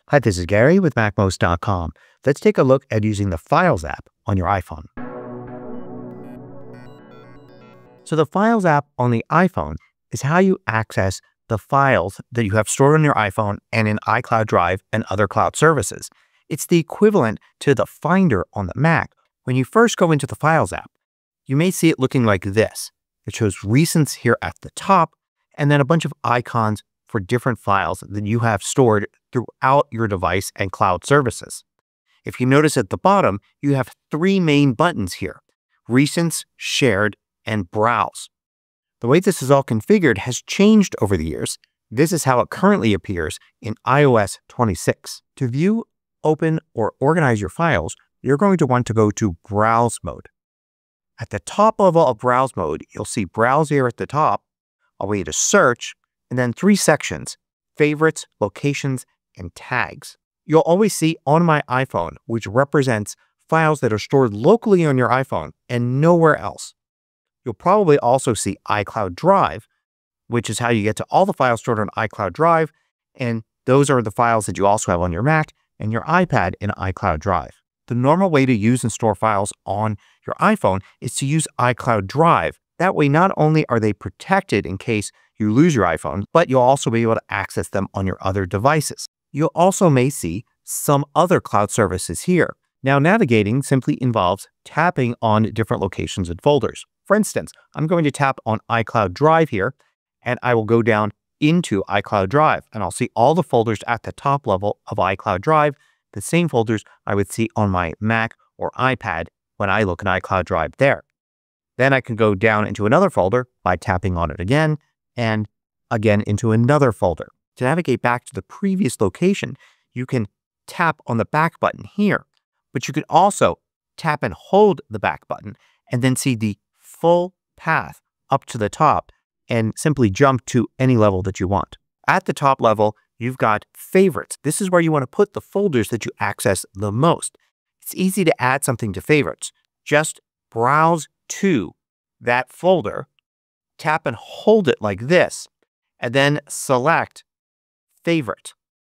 Hi, this is Gary with MACMOST.com. Let's take a look at using the Files app on your iPhone. So the Files app on the iPhone is how you access the files that you have stored on your iPhone and in iCloud Drive and other cloud services. It's the equivalent to the Finder on the Mac. When you first go into the Files app, you may see it looking like this. It shows recents here at the top, and then a bunch of icons for different files that you have stored throughout your device and cloud services. If you notice at the bottom, you have three main buttons here: Recents, Shared, and Browse. The way this is all configured has changed over the years. This is how it currently appears in iOS 26. To view, open, or organize your files, you're going to want to go to Browse mode. At the top level of Browse mode, you'll see Browse here at the top, a way to search, and then three sections: Favorites, Locations, and Tags. You'll always see On My iPhone, which represents files that are stored locally on your iPhone and nowhere else. You'll probably also see iCloud Drive, which is how you get to all the files stored on iCloud Drive, and those are the files that you also have on your Mac and your iPad in iCloud Drive. The normal way to use and store files on your iPhone is to use iCloud Drive. That way, not only are they protected in case you lose your iPhone, but you'll also be able to access them on your other devices. You also may see some other cloud services here. Now, navigating simply involves tapping on different locations and folders. For instance, I'm going to tap on iCloud Drive here, and I will go down into iCloud Drive, and I'll see all the folders at the top level of iCloud Drive, the same folders I would see on my Mac or iPad when I look in iCloud Drive there. Then I can go down into another folder by tapping on it again, and again into another folder. To navigate back to the previous location, you can tap on the back button here, but you can also tap and hold the back button and then see the full path up to the top and simply jump to any level that you want. At the top level, you've got Favorites. This is where you want to put the folders that you access the most. It's easy to add something to Favorites. Just browse to that folder, tap and hold it like this, and then select Favorite.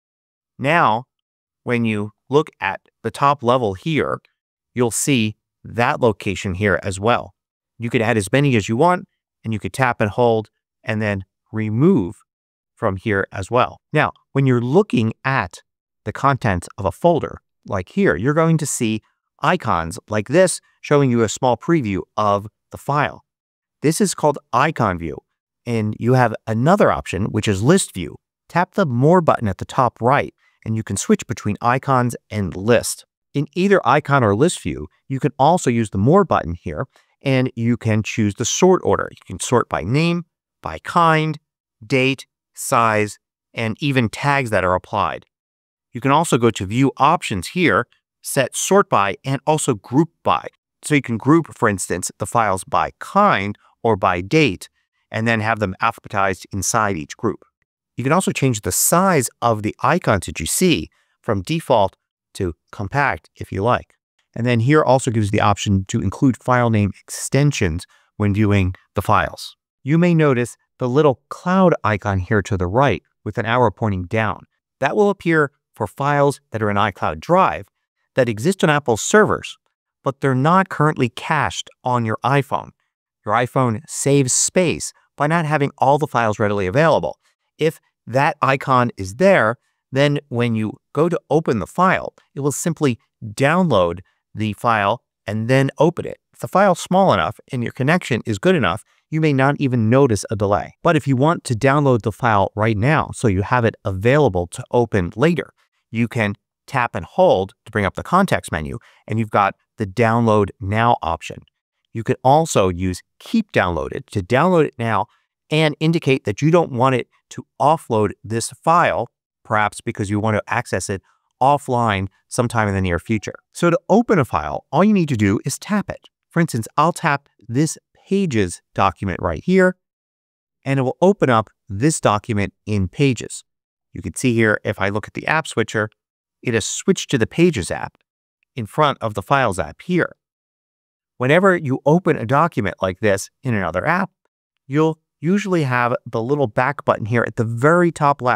Now, when you look at the top level here, you'll see that location here as well. You could add as many as you want, and you could tap and hold and then remove from here as well. Now, when you're looking at the contents of a folder, like here, you're going to see icons like this showing you a small preview of the file. This is called Icon View, and you have another option, which is List View. Tap the More button at the top right, and you can switch between icons and list. In either icon or list view, you can also use the More button here, and you can choose the sort order. You can sort by name, by kind, date, size, and even tags that are applied. You can also go to View Options here, set Sort By, and also Group By. So you can group, for instance, the files by kind or by date, and then have them alphabetized inside each group. You can also change the size of the icons that you see from default to compact if you like. And then here also gives the option to include file name extensions when viewing the files. You may notice the little cloud icon here to the right with an arrow pointing down. That will appear for files that are in iCloud Drive that exist on Apple's servers, but they're not currently cached on your iPhone. Your iPhone saves space by not having all the files readily available. If that icon is there, then when you go to open the file, it will simply download the file and then open it. If the file's small enough and your connection is good enough, you may not even notice a delay. But if you want to download the file right now so you have it available to open later, you can tap and hold to bring up the context menu, and you've got the Download Now option. You can also use Keep Downloaded to download it now and indicate that you don't want it to offload this file, perhaps because you want to access it offline sometime in the near future. So to open a file, all you need to do is tap it. For instance, I'll tap this Pages document right here, and it will open up this document in Pages. You can see here, if I look at the app switcher, it has switched to the Pages app in front of the Files app here. Whenever you open a document like this in another app, you'll usually have the little back button here at the very top left to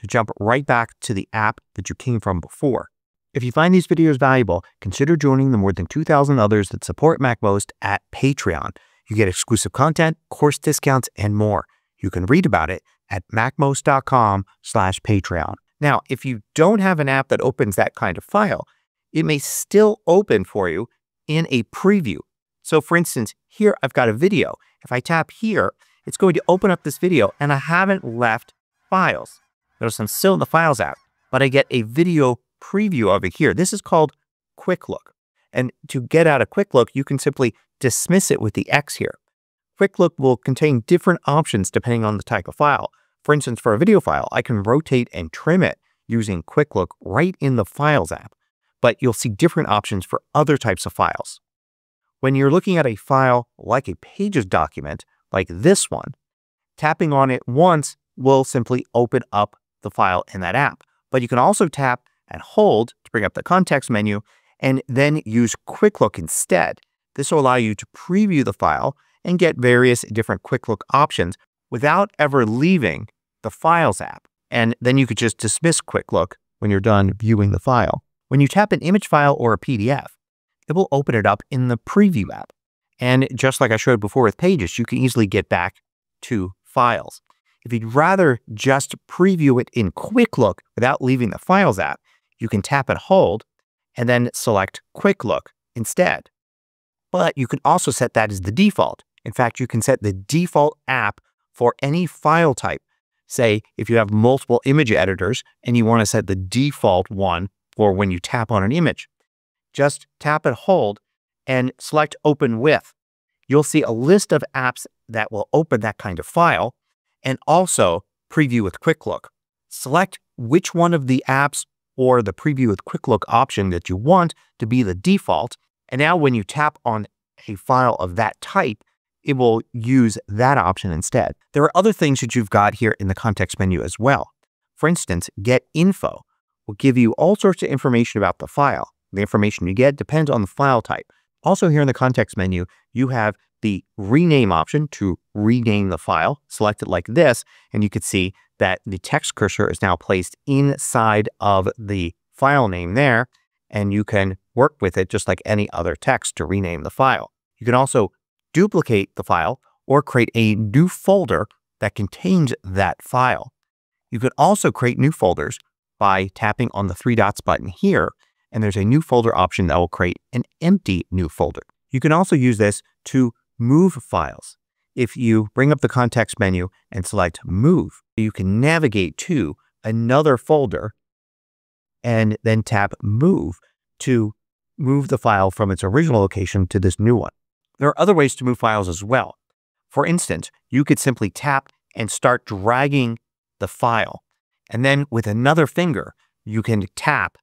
to jump right back to the app that you came from before. If you find these videos valuable, consider joining the more than 2,000 others that support MACMOST at Patreon. You get exclusive content, course discounts, and more. You can read about it at macmost.com/Patreon. Now, if you don't have an app that opens that kind of file, it may still open for you in a preview. So for instance, here I've got a video. If I tap here, it's going to open up this video, and I haven't left files. Notice I'm still in the Files app, but I get a video preview of it here. This is called Quick Look. And to get out of Quick Look, you can simply dismiss it with the X here. Quick Look will contain different options depending on the type of file. For instance, for a video file, I can rotate and trim it using Quick Look right in the Files app. But you'll see different options for other types of files. When you're looking at a file like a Pages document, like this one, tapping on it once will simply open up the file in that app. But you can also tap and hold to bring up the context menu and then use Quick Look instead. This will allow you to preview the file and get various different Quick Look options without ever leaving the Files app. And then you could just dismiss Quick Look when you're done viewing the file. When you tap an image file or a PDF, it will open it up in the Preview app. And just like I showed before with Pages, you can easily get back to Files. If you'd rather just preview it in Quick Look without leaving the Files app, you can tap and hold and then select Quick Look instead. But you can also set that as the default. In fact, you can set the default app for any file type. Say, if you have multiple image editors and you want to set the default one for when you tap on an image, just tap and hold and select Open With. You'll see a list of apps that will open that kind of file and also preview with Quick Look. Select which one of the apps or the Preview with Quick Look option that you want to be the default. And now when you tap on a file of that type, it will use that option instead. There are other things that you've got here in the context menu as well. For instance, Get Info will give you all sorts of information about the file. The information you get depends on the file type. Also here in the context menu, you have the rename option to rename the file. Select it like this, and you can see that the text cursor is now placed inside of the file name there, and you can work with it just like any other text to rename the file. You can also duplicate the file or create a new folder that contains that file. You could also create new folders by tapping on the three dots button here, and there's a new folder option that will create an empty new folder. You can also use this to move files. If you bring up the context menu and select Move, you can navigate to another folder and then tap Move to move the file from its original location to this new one. There are other ways to move files as well. For instance, you could simply tap and start dragging the file. And then with another finger, you can tap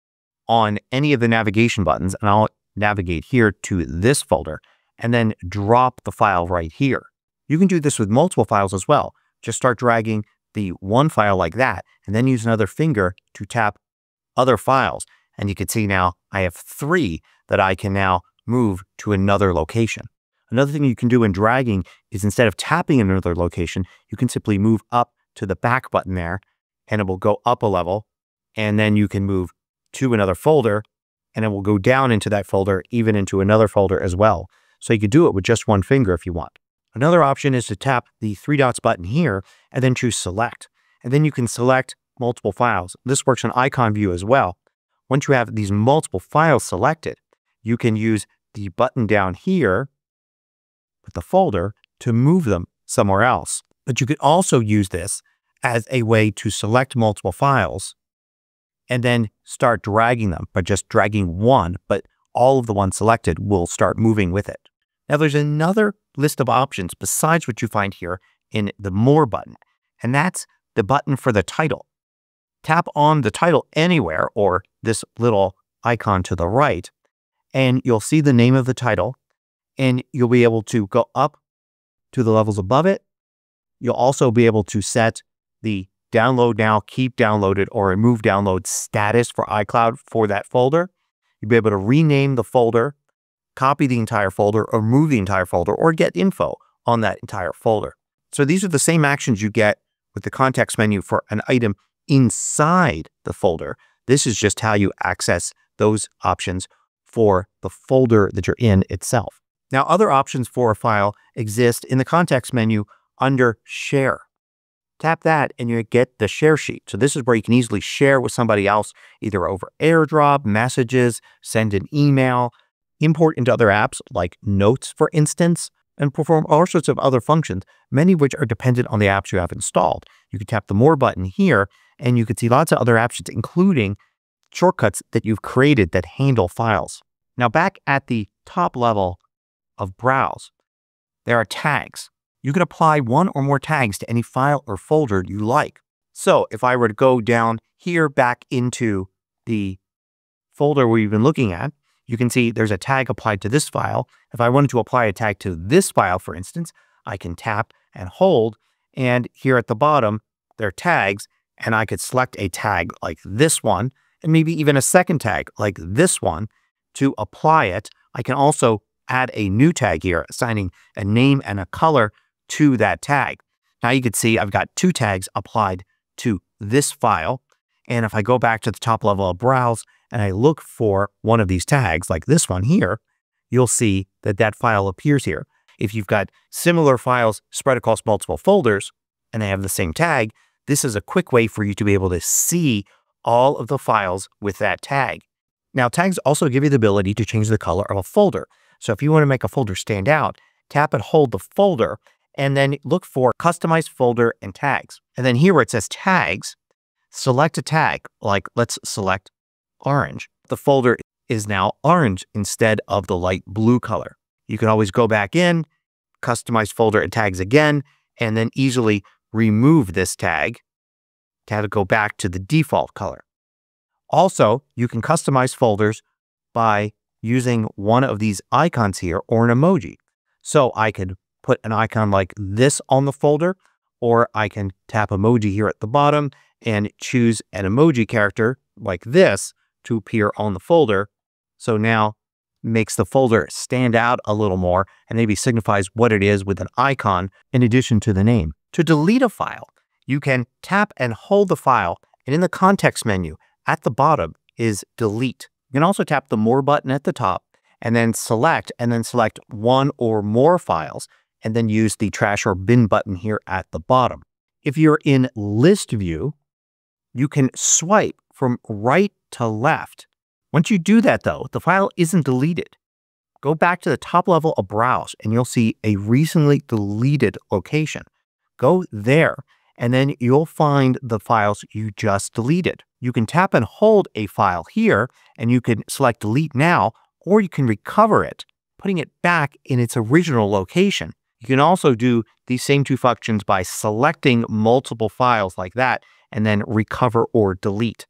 on any of the navigation buttons, and I'll navigate here to this folder, and then drop the file right here. You can do this with multiple files as well. Just start dragging the one file like that, and then use another finger to tap other files. And you can see now I have 3 that I can now move to another location. Another thing you can do in dragging is instead of tapping in another location, you can simply move up to the back button there, and it will go up a level, and then you can move to another folder, and it will go down into that folder, even into another folder as well. So you could do it with just one finger if you want. Another option is to tap the 3 dots button here and then choose Select. And then you can select multiple files. This works on icon view as well. Once you have these multiple files selected, you can use the button down here with the folder to move them somewhere else. But you could also use this as a way to select multiple files and then start dragging them by just dragging one, but all of the ones selected will start moving with it. Now there's another list of options besides what you find here in the More button, and that's the button for the title. Tap on the title anywhere or this little icon to the right, and you'll see the name of the title, and you'll be able to go up to the levels above it. You'll also be able to set the download now, keep downloaded, or remove download status for iCloud for that folder. You'll be able to rename the folder, copy the entire folder, or move the entire folder, or get info on that entire folder. So these are the same actions you get with the context menu for an item inside the folder. This is just how you access those options for the folder that you're in itself. Now, other options for a file exist in the context menu under Share. Tap that and you get the share sheet. So this is where you can easily share with somebody else, either over AirDrop, messages, send an email, import into other apps like Notes, for instance, and perform all sorts of other functions, many of which are dependent on the apps you have installed. You can tap the More button here and you can see lots of other options, including shortcuts that you've created that handle files. Now, back at the top level of Browse, there are tags. You can apply one or more tags to any file or folder you like. So if I were to go down here back into the folder we've been looking at, you can see there's a tag applied to this file. If I wanted to apply a tag to this file, for instance, I can tap and hold, and here at the bottom, there are tags, and I could select a tag like this one, and maybe even a second tag like this one to apply it. I can also add a new tag here, assigning a name and a color to that tag. Now you can see I've got two tags applied to this file. And if I go back to the top level of Browse and I look for one of these tags, like this one here, you'll see that that file appears here. If you've got similar files spread across multiple folders and they have the same tag, this is a quick way for you to be able to see all of the files with that tag. Now, tags also give you the ability to change the color of a folder. So if you want to make a folder stand out, tap and hold the folder and then look for Customize Folder and Tags. And then here where it says Tags, select a tag, like let's select orange. The folder is now orange instead of the light blue color. You can always go back in, Customize Folder and Tags again, and then easily remove this tag to have it go back to the default color. Also, you can customize folders by using one of these icons here or an emoji. So I could put an icon like this on the folder, or I can tap emoji here at the bottom and choose an emoji character like this to appear on the folder. So now makes the folder stand out a little more and maybe signifies what it is with an icon in addition to the name. To delete a file, you can tap and hold the file, and in the context menu at the bottom is Delete. You can also tap the More button at the top and then select one or more files, and then use the Trash or Bin button here at the bottom. If you're in List View, you can swipe from right to left. Once you do that, though, the file isn't deleted. Go back to the top level of Browse, and you'll see a recently deleted location. Go there, and then you'll find the files you just deleted. You can tap and hold a file here, and you can select Delete Now, or you can recover it, putting it back in its original location. You can also do these same two functions by selecting multiple files like that, and then recover or delete.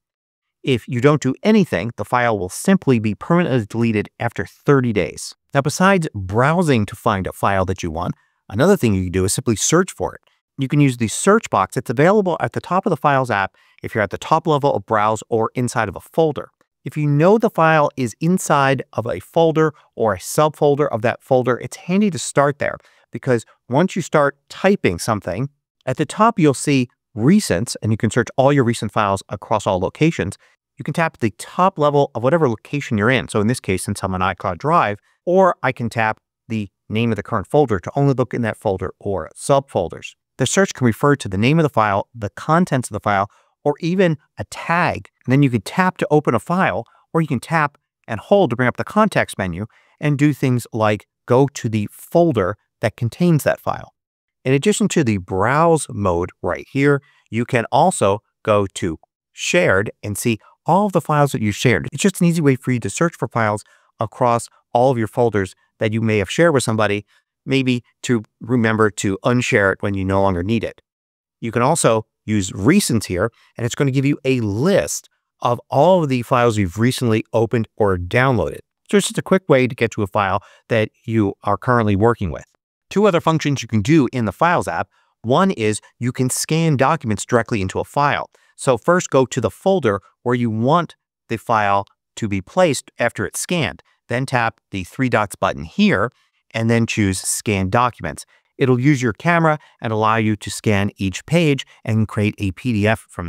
If you don't do anything, the file will simply be permanently deleted after 30 days. Now, besides browsing to find a file that you want, another thing you can do is simply search for it. You can use the search box that's available at the top of the Files app if you're at the top level of Browse or inside of a folder. If you know the file is inside of a folder or a subfolder of that folder, it's handy to start there, because once you start typing something, at the top you'll see Recents, and you can search all your recent files across all locations. You can tap the top level of whatever location you're in. So in this case, since I'm on iCloud Drive, or I can tap the name of the current folder to only look in that folder or subfolders. The search can refer to the name of the file, the contents of the file, or even a tag. And then you can tap to open a file, or you can tap and hold to bring up the context menu and do things like go to the folder that contains that file. In addition to the browse mode right here, you can also go to shared and see all of the files that you shared. It's just an easy way for you to search for files across all of your folders that you may have shared with somebody, maybe to remember to unshare it when you no longer need it. You can also use recents here, and it's going to give you a list of all of the files you've recently opened or downloaded. So it's just a quick way to get to a file that you are currently working with. Two other functions you can do in the Files app. One is you can scan documents directly into a file. So first go to the folder where you want the file to be placed after it's scanned. Then tap the three dots button here and then choose Scan Documents. It'll use your camera and allow you to scan each page and create a PDF from that.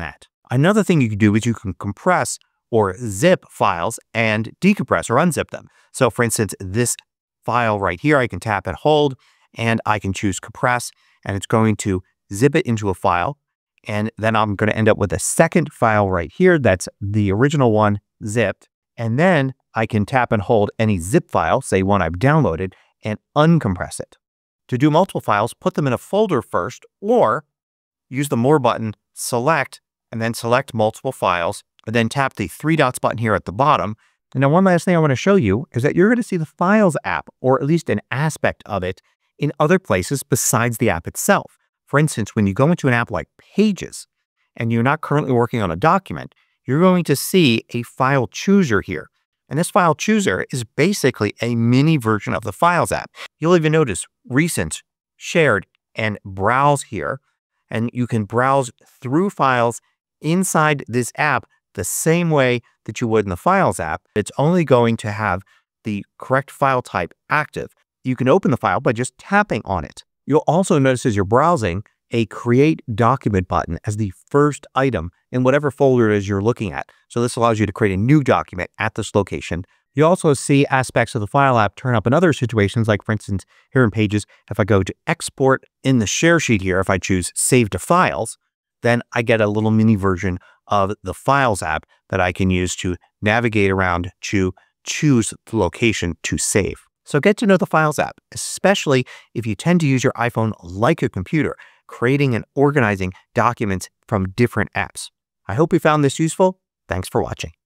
Another thing you can do is you can compress or zip files and decompress or unzip them. So for instance, this file right here, I can tap and hold and I can choose compress and it's going to zip it into a file. And then I'm going to end up with a second file right here. That's the original one zipped. And then I can tap and hold any zip file, say one I've downloaded, and uncompress it. To do multiple files, put them in a folder first, or use the More button, select, and then select multiple files, and then tap the three dots button here at the bottom. And now one last thing I want to show you is that you're going to see the Files app, or at least an aspect of it, in other places besides the app itself. For instance, when you go into an app like Pages, and you're not currently working on a document, you're going to see a file chooser here. And this file chooser is basically a mini version of the Files app. You'll even notice Recent, Shared, and Browse here. And you can browse through files inside this app the same way that you would in the Files app. It's only going to have the correct file type active. You can open the file by just tapping on it. You'll also notice as you're browsing a Create Document button as the first item in whatever folder it is you're looking at. So this allows you to create a new document at this location. You also see aspects of the File app turn up in other situations, like for instance, here in Pages, if I go to Export in the Share sheet here, if I choose Save to Files, then I get a little mini version of the Files app that I can use to navigate around to choose the location to save. So get to know the Files app, especially if you tend to use your iPhone like a computer, creating and organizing documents from different apps. I hope you found this useful. Thanks for watching.